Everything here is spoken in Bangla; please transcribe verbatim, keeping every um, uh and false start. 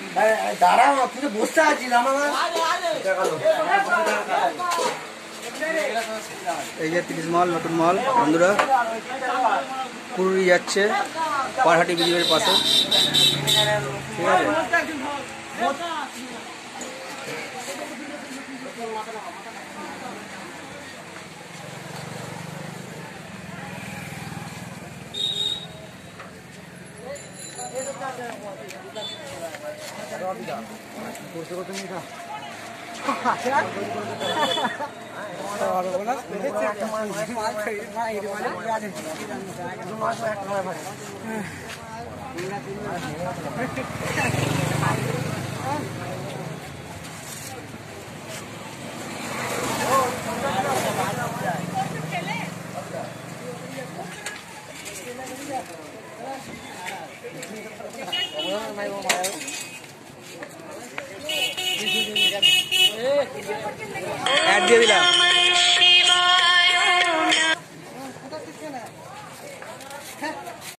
দাঁড়াও তুই তো বসতে আছিস আমার এই যে তিরিশ মাল নতুন মাল বন্ধুরা পুরুলি যাচ্ছে পারহাটি ব্রিজের পাশে ঠিক আছে। অ্যাড দিয়ে দিলাম।